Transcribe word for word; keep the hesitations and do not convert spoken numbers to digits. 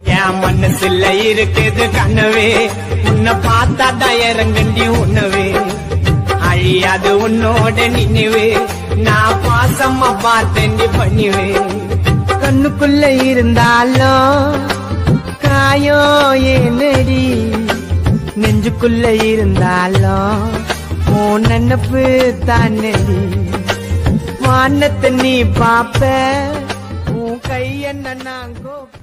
என் மனசுல இருக்குது கனவே உன்னை பார்த்தா தயரங்கண்டி உணவே அழியாது உன்னோட நினைவே நான் பாசமா பார்த்தேண்டி பண்ணிவே கண்ணுக்குள்ள இருந்தாலும் காயோ ஏனடி நெஞ்சுக்குள்ள இருந்தாலும் உன் நினைப்பு தானடி வானத்தை நீ பாப்ப உன் கைய நான்